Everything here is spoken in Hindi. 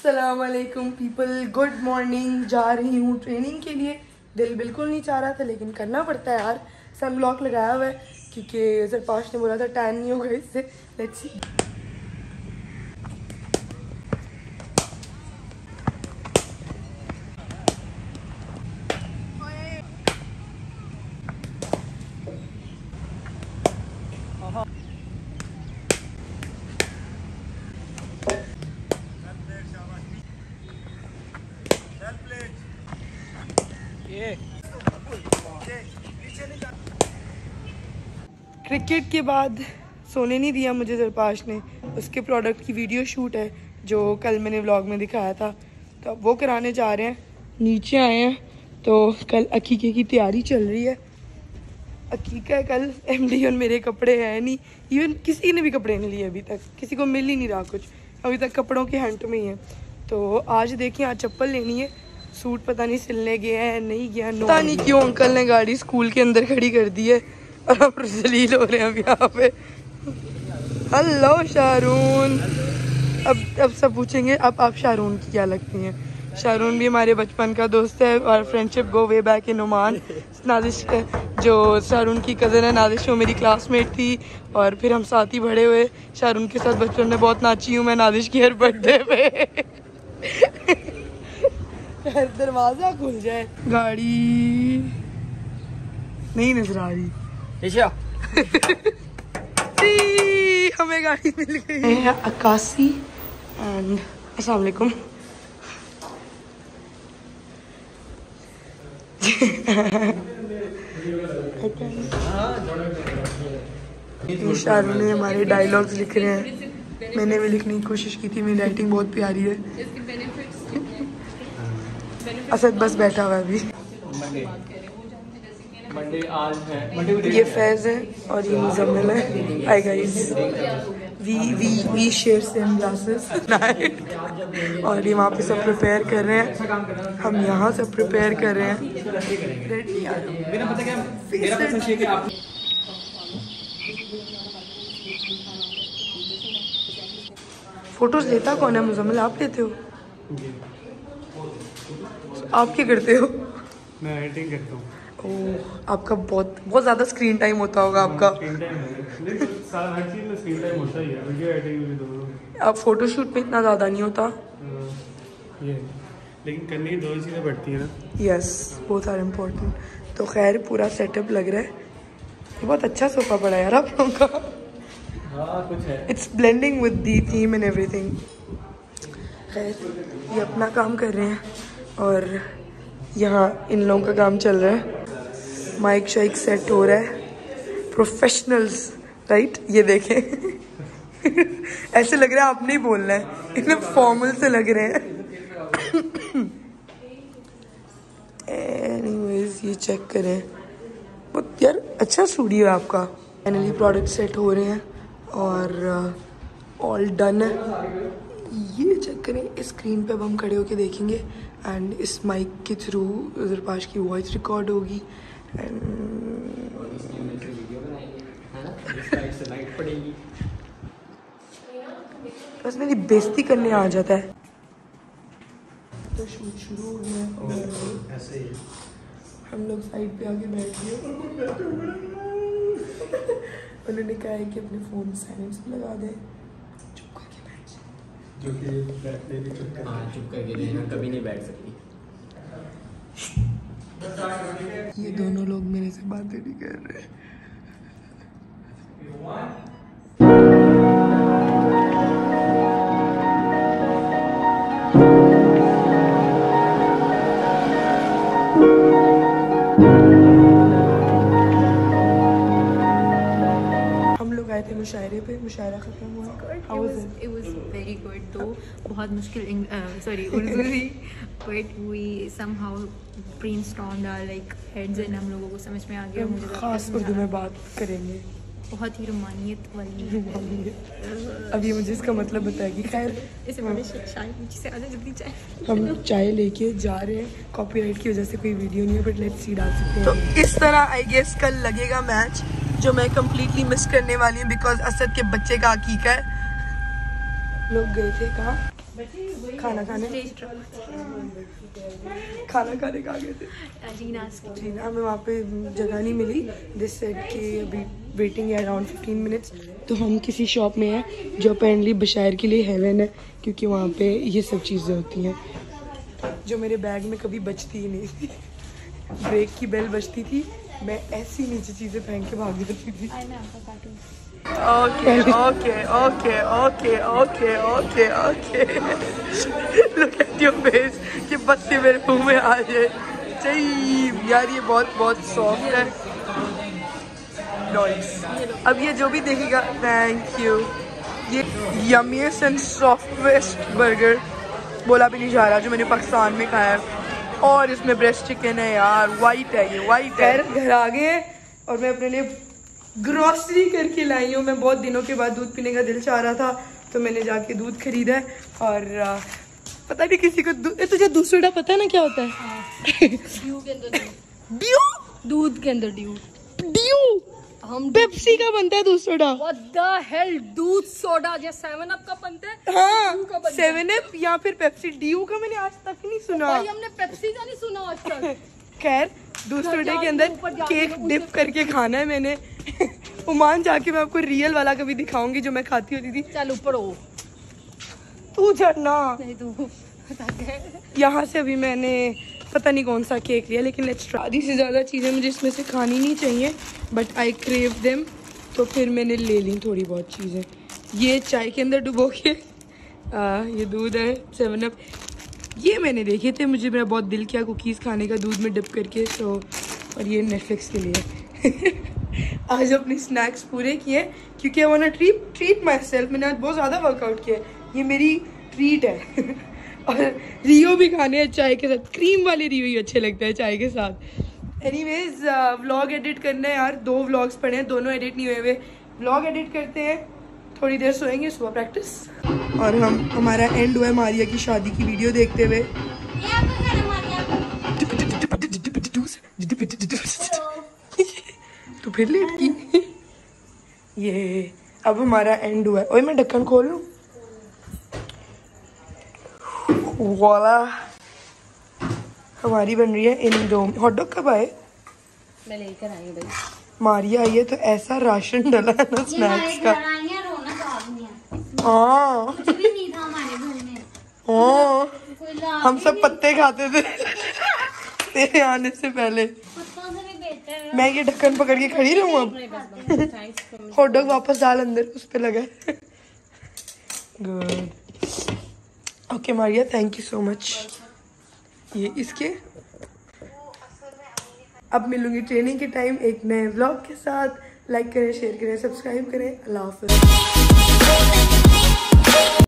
अस्सलाम वालेकुम पीपल, गुड मॉर्निंग। जा रही हूँ ट्रेनिंग के लिए। दिल बिल्कुल नहीं चाह रहा था लेकिन करना पड़ता है यार। सन ब्लॉक लगाया हुआ है क्योंकि ज़रपाश ने बोला था टैन नहीं होगा इससे। Let's see. क्रिकेट के बाद सोने नहीं दिया मुझे ज़रपाश ने। उसके प्रोडक्ट की वीडियो शूट है जो कल मैंने व्लॉग में दिखाया था, तो अब वो कराने जा रहे हैं। नीचे आए हैं तो कल अकीके की तैयारी चल रही है। अकीका कल एमडी और मेरे कपड़े हैं नहीं, इवन किसी ने भी कपड़े नहीं लिए अभी तक, किसी को मिल ही नहीं रहा कुछ, अभी तक कपड़ों के हंट में ही है। तो आज देखिए, आज चप्पल लेनी है। सूट पता नहीं सिलने गया है नहीं गया, पता नहीं क्यों अंकल ने गाड़ी स्कूल के अंदर खड़ी कर दी है और हम जलील हो रहे हैं अब यहाँ पे। हेलो शारून। अब सब पूछेंगे अब आप शारून की क्या लगती हैं। शारून भी हमारे बचपन का दोस्त है और friendship go way back in Oman. Nadish जो शारून की कज़न है, नादिश वो मेरी क्लासमेट थी और फिर हम साथ ही बड़े हुए। शारून के साथ बचपन में बहुत नाची हूँ मैं नादिश की हर बर्थडे पे। दरवाजा खुल जाए, गाड़ी नहीं नजर आ रही। हमें गाड़ी मिल गई है। 81 एंड अस्सलाम वालेकुम। शारून ने हमारे डायलॉग्स लिख रहे हैं, मैंने भी लिखने की कोशिश की थी, मेरी राइटिंग बहुत प्यारी है। असद बस बैठा हुआ है अभी। मंडे आज है। ये फैज़ है और ये मुज़म्मिल है। Hi guys, we share same glasses और ये वहाँ पे सब प्रिपेयर कर रहे हैं, हम यहाँ सब प्रिपेयर कर रहे हैं। फोटोज लेता कौन है मुज़म्मिल, आप लेते हो? आप क्या करते हो? मैं एडिटिंग करता हूँ। ओह, आपका बहुत ज़्यादा स्क्रीन टाइम होता होगा आपका। स्क्रीन टाइम है, हर चीज़ में स्क्रीन टाइम होता ही है, वीडियो एडिटिंग में भी दोनों। अब फोटोशूट में इतना ज़्यादा नहीं होता ये, लेकिन करने की दो चीज़ें बढ़ती हैं ना। Yes, both are important. तो खैर पूरा सेटअप लग रहा है। ये बहुत अच्छा सोफा पड़ा है यार आप लोगों का। हाँ कुछ है। It's blending with the theme and everything. खैर ये अपना काम कर रहे हैं और यहाँ इन लोगों का काम चल रहा है। माइक शाइक सेट हो रहा है, प्रोफेशनल्स राइट। ये देखें ऐसे लग रहा है आपने ही बोलना है, इतने फॉर्मल से लग रहे हैं। एनीवेज ये चेक करें, बहुत यार अच्छा स्टूडियो है आपका। फाइनली प्रोडक्ट सेट हो रहे हैं और ऑल डन है। ये चेक करें, इस स्क्रीन पे अब हम खड़े होके देखेंगे एंड इस माइक के थ्रू ज़रपाश की वॉइस रिकॉर्ड होगी। बस मेरी बेइज्जती करने आ जाता है। तो शूट शुरू हो गया और ऐसे ही हम लोग साइड पे आके बैठ गए। उन्होंने कहा है कि अपने फ़ोन साइलेंस पे लगा दें, चुप करके बैठ जाए। जो कि बैठने भी चुप करके रहना, कभी नहीं बैठ सकती। ये दोनों लोग मेरे से बातें नहीं कर रहे। हम लोग आए थे मुशायरे पे, मुशायरा खत्म हुआ। It was very good though. बहुत मुश्किल उर्दू थी, but we somehow brainstormed our like heads and हम लोगों को समझ में आ गया। मुझे खास उर्दू में बात करेंगे, बहुत ही रोमानियत वाली। अभी मुझे इसका मतलब बताएगी। खैर इसे चाय नीचे से आधा जल्दी चाय। हम चाय लेके जा रहे हैं, कॉपीराइट की वजह से कोई वीडियो नहीं है बट लेट्स सी डाल सकते हैं। तो इस तरह आई गेस कल लगेगा मैच, जो मैं कम्प्लीटली मिस करने वाली हूँ बिकॉज असद के बच्चे का अकीका है। लोग गए थे कहाँ, खाना खाने का गए थे जीना, हमें वहाँ पे जगह नहीं मिली। दिस सेट कि अभी वेटिंग है अराउंड 15 मिनट्स। तो हम किसी शॉप में हैं जो अपेरेंटली बशायर के लिए हेवन है, क्योंकि वहाँ पे ये सब चीज़ें होती हैं जो मेरे बैग में कभी बचती ही नहीं थी। ब्रेक की बेल बजती थी, मैं ऐसी नीचे चीज़ें फेंक के भाग जाती थी। Okay okay okay okay okay okay okay look at your face कि बत्ती मेरे मुंह में आ जाए। चाहिए यार, ये बहुत सॉफ्ट है। अब ये जो भी देखेगा, थैंक यू। ये यमीएस्ट एंड सॉफ्टेस्ट बर्गर बोला भी नहीं जा रहा जो मैंने पाकिस्तान में खाया है। और इसमें ब्रेस्ट चिकन है यार, वाइट है, ये वाइट है। घर आ गए हैं और मैं अपने लिए ग्रोसरी करके लाई हूँ। मैं बहुत दिनों के बाद दूध पीने का दिल चाह रहा था, तो मैंने जाके दूध खरीदा है। और पता नहीं किसी को तुझे दूध सोडा पता है ना क्या होता है? ड्यू के अंदर ड्यू, दूध के अंदर ड्यू हम पेप्सी का बनता है दूध सोडा। What the hell? दूध सोडा जो 7 अप का बनता है। हाँ, 7 अप या फिर पेप्सी। ड्यू का मैंने आज तक नहीं सुना। भाई हमने पेप्सी का नहीं सुना आज तक। खैर, दूध सोडे के अंदर केक डिप करके खाना है मैंने। ओमान जाके मैं आपको रियल वाला कभी दिखाऊंगी जो मैं खाती होती थी। चल ऊपर हो, तू चढ़ना। नहीं तू यहाँ से अभी मैंने पता नहीं कौन सा केक लिया, लेकिन लेट्स ट्राई। आधी से ज़्यादा चीज़ें मुझे इसमें से खानी नहीं चाहिए, बट आई क्रेव देम, तो फिर मैंने ले ली थोड़ी बहुत चीज़ें। ये चाय के अंदर डुबो के ये दूध है 7 अप, ये मैंने देखे थे, मुझे मेरा बहुत दिल किया कुकीज़ खाने का दूध में डिप करके। सो और ये नेटफ्लिक्स के लिए आज अपने स्नैक्स पूरे किए क्योंकि I want to treat myself. मैंने आज बहुत ज़्यादा वर्कआउट किया, ये मेरी ट्रीट है। और रियो भी खाने हैं चाय के साथ, क्रीम वाले रियो ही अच्छे लगते हैं चाय के साथ। एनीवेज व्लॉग एडिट करना है यार, 2 व्लॉग्स पड़े हैं, दोनों एडिट नहीं हुए हुए। व्लॉग एडिट करते हैं, थोड़ी देर सोएंगे, सुबह प्रैक्टिस। और हमारा एंड हुआ है मारिया की शादी की वीडियो देखते हुए। तो फिर लेट की ये अब हमारा एंड हुआ है। ओए मैं ढक्कन खोल लूं? वाला हमारी बन रही है इंडोमी। हॉट डॉग कब आए? मैं लेकर आई हूँ भाई। मारिया आई है तो ऐसा राशन डला है ना स्नैक्स का। हाँ हाँ, हम सब पत्ते खाते थे तेरे आने से पहले। मैं ये ढक्कन पकड़ के खड़ी रहूं अब? हॉट डॉग वापस डाल अंदर, उस पे लगा। Good, okay Maria, thank you so much. ये इसके अब मिलूंगी ट्रेनिंग के टाइम एक नए व्लॉग के साथ। लाइक करें, शेयर करें, सब्सक्राइब करें। अल्लाह हाफ़िज़।